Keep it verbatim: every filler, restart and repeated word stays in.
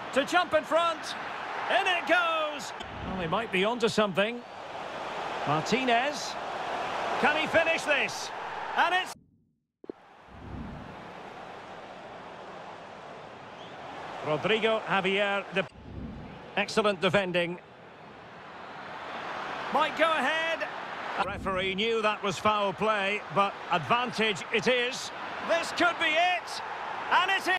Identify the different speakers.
Speaker 1: to jump in front. In it goes. Well, he might be onto something. Martinez. Can he finish this? And it's... Rodrigo Javier. The excellent defending. Might go ahead. The referee knew that was foul play, but advantage it is. This could be it. And it is.